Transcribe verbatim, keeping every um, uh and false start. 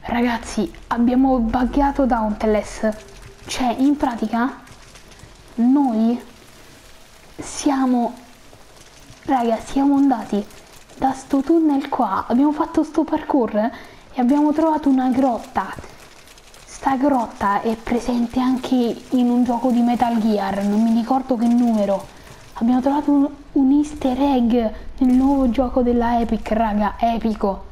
Ragazzi, abbiamo buggato Dauntless. Cioè, in pratica, noi siamo... Raga, siamo andati da sto tunnel qua, abbiamo fatto sto parkour e abbiamo trovato una grotta. Sta grotta è presente anche in un gioco di Metal Gear, non mi ricordo che numero. Abbiamo trovato un, un easter egg nel nuovo gioco della Epic, raga, epico.